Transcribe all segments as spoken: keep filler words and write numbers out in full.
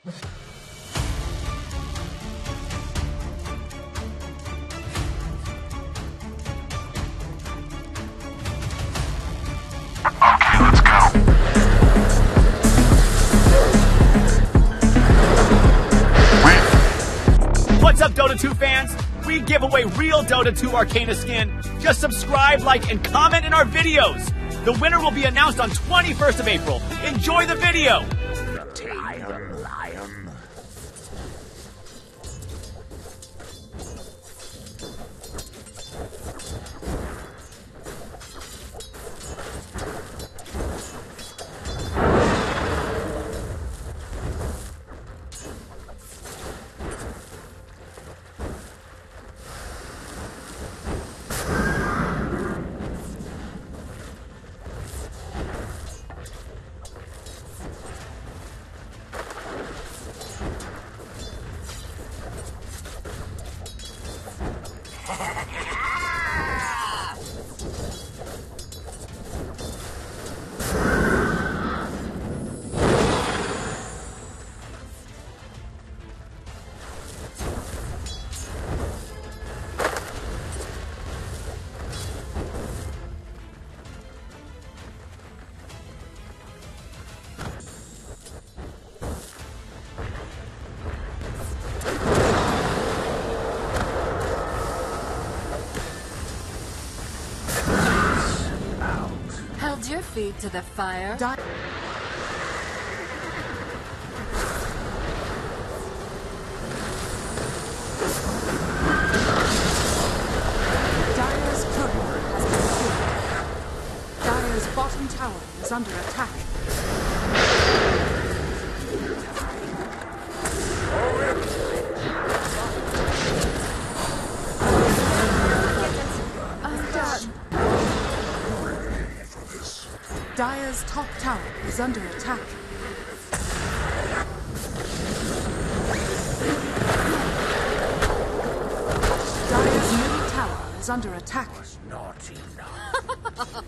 What's up, Dota two fans? We give away real Dota two Arcana skin. Just subscribe, like, and comment in our videos. The winner will be announced on twenty-first of April. Enjoy the video. Lion, lion. Hold your feet to the fire. Di Dire's turret has been killed. Dire's bottom tower is under attack. Dire's top tower is under attack. Dire's middle tower is under attack. Not enough.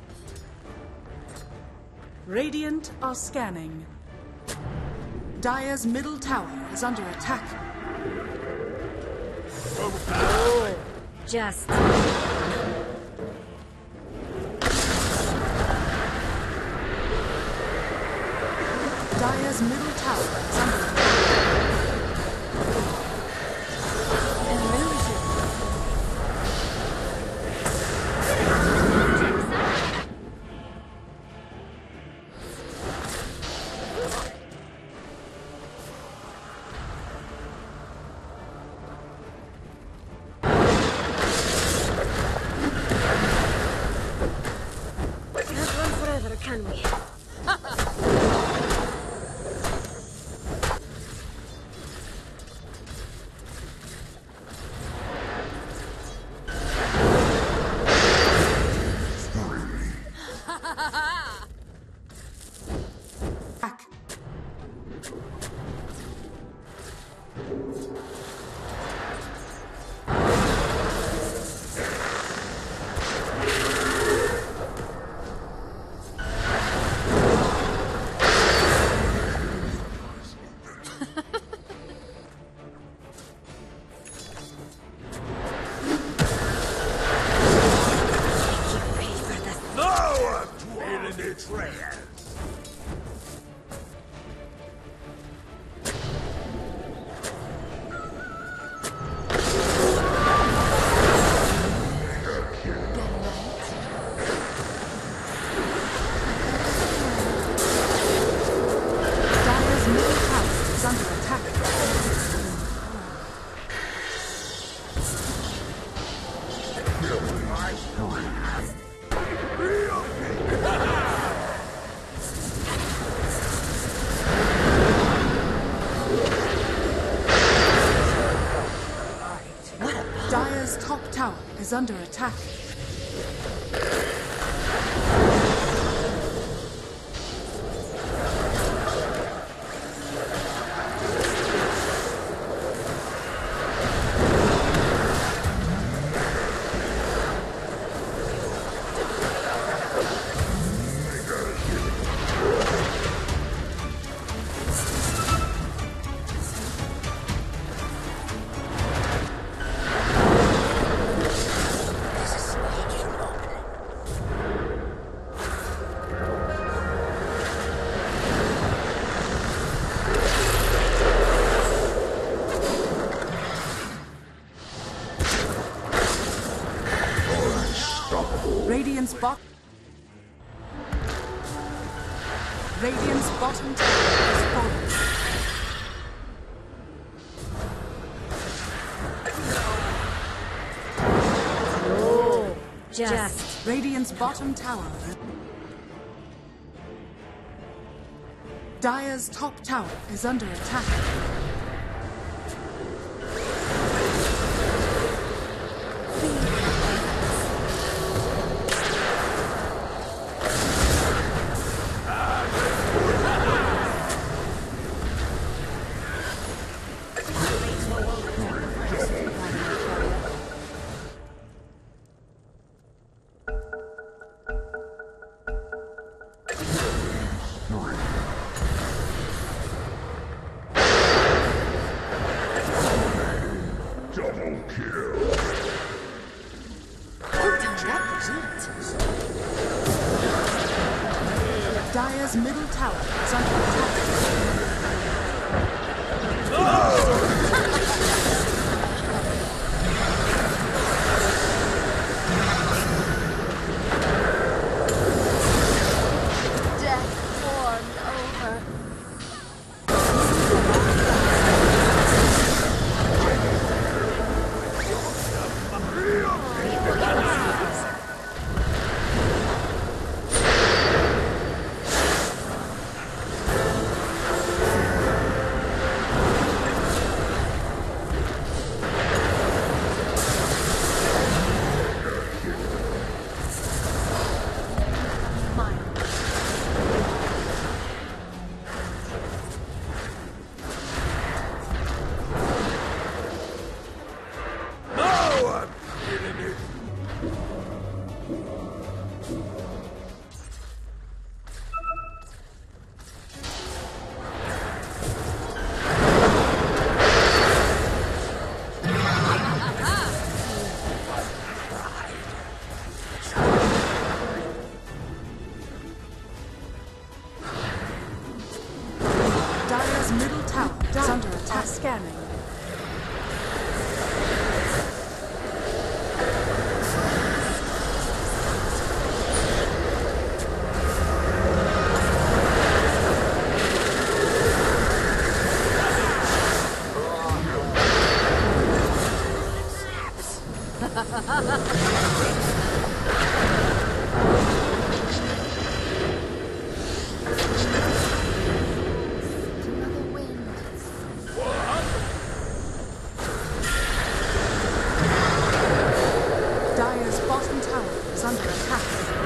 Radiant are scanning. Dire's middle tower is under attack. Oh, just... Dire's middle tower is under attack. Can't run forever, can we? Dire's top tower is under attack. bot. Radiant's bottom tower has fallen. Just. Radiant's bottom tower. Dire's top tower is under attack. Dire's middle tower is under attack. Death warmed over. Dire's middle tower is under attack. Scanning. Dire's bottom tower is under attack.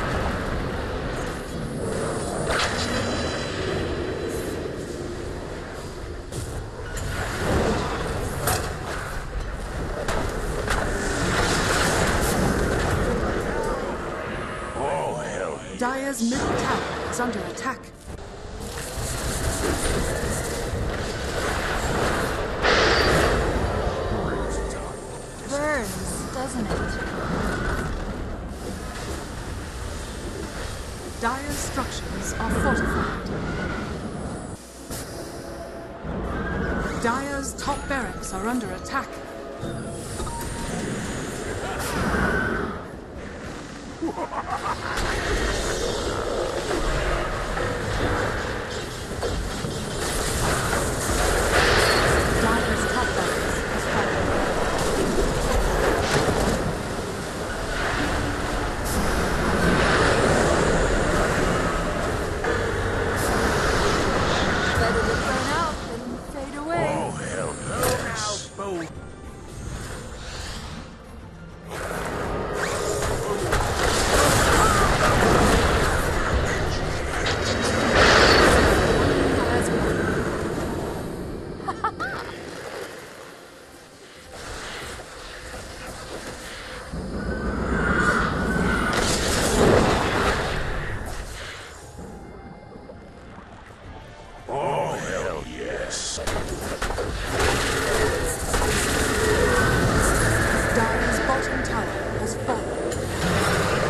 Oh, hell. Dire's middle tower is under attack. Burns, doesn't it? Dire's structures are fortified. Dire's top barracks are under attack. Dire's top barracks has fallen. Better to burn out than fade away. Oh, hell no. Oh, hell yes. Dire's bottom tower has fallen.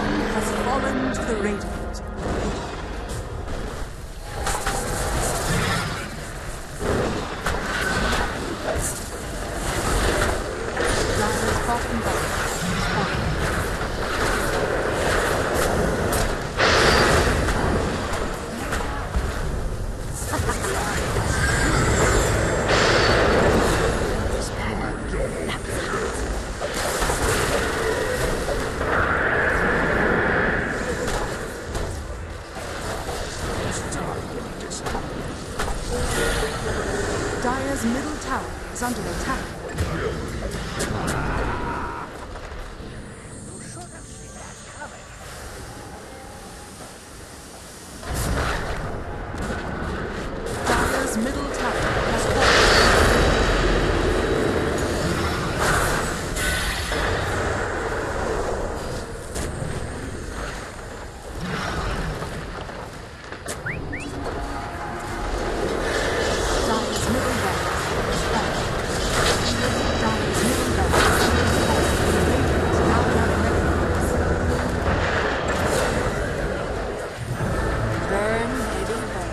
One has fallen to the Radiant. Dire's bottom barracks has fallen. Dire's middle tower is under attack. Dire's middle tower has fallen. Dire's middle barracks has fallen. Dire's middle barracks has fallen. The Radiant now have mechanisms. Burn, baby, burn.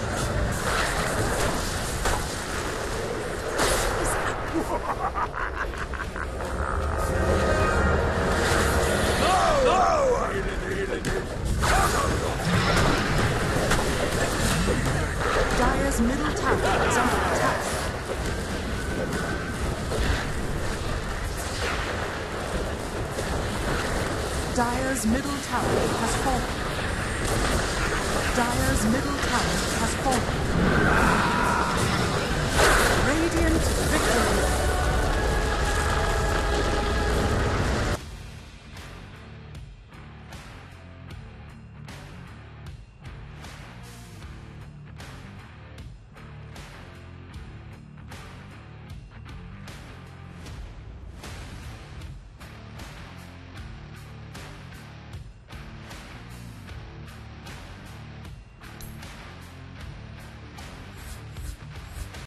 Dire's middle tower is under attack. Dire's middle tower has fallen. Dire's middle tower has fallen. Radiant victory.